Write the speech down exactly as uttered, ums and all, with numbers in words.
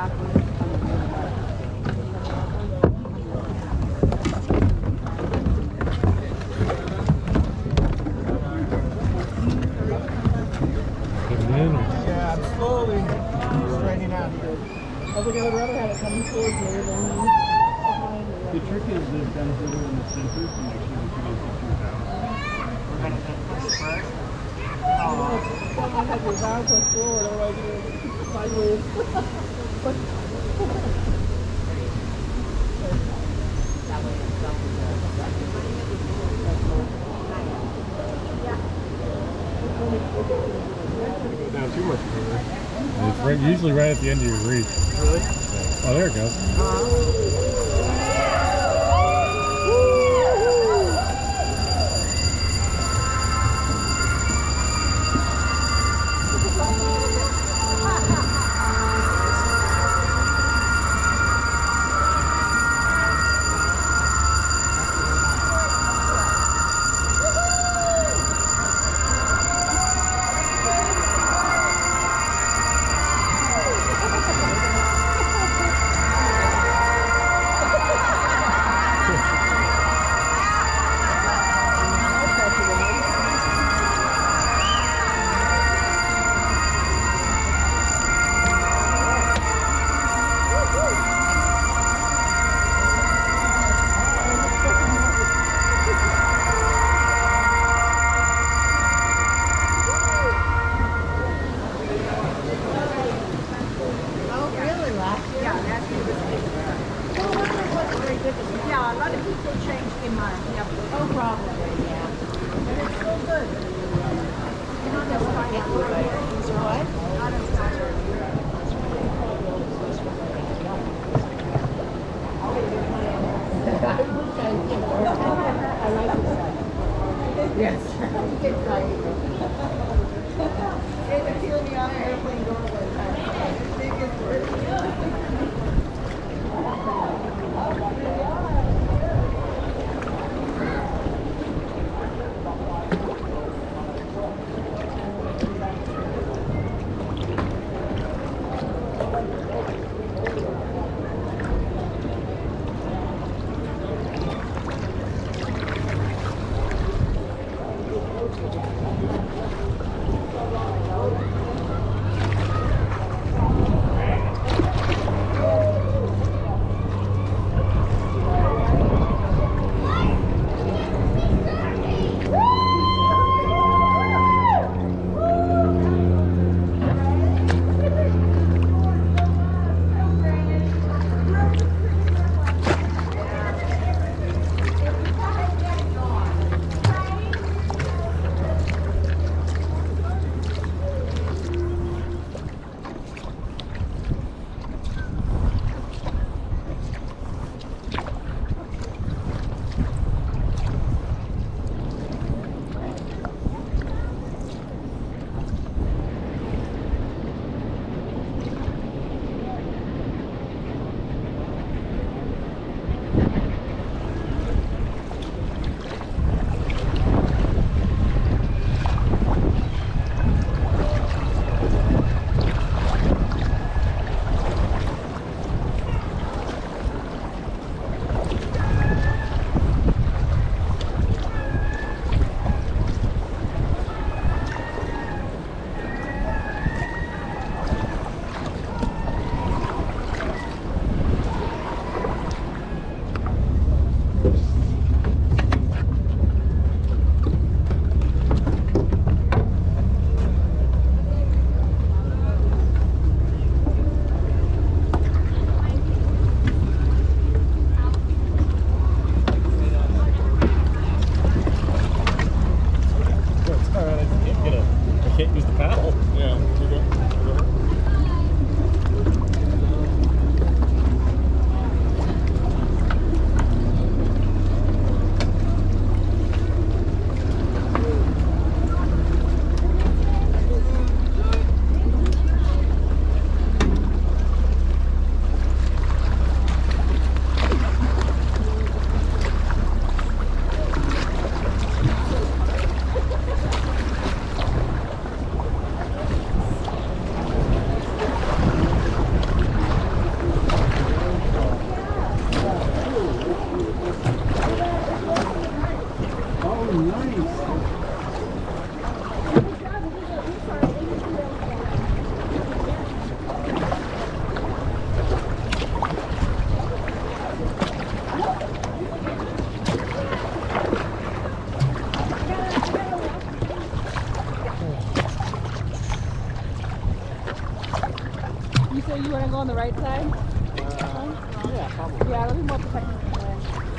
Yeah, I'm slowly straightening out here. I think I would rather have it coming towards me than the trick is the benzene in the center to make sure that you don't get too down. We're going to get this first. Someone has your valve pushed forward, otherwise you're going to keep sideways. Not too much further. It's right, usually right at the end of your reach. Really? Oh, there it goes. Yeah, a lot of people change their mind. Yeah, no problem. Yeah. And it's so good. You know, that's why I have these are what? Not as I like this side. Yes. It would hear me on the airplane doorway. right side? Uh, yeah, probably. Yeah, it'll be more protected from the wind.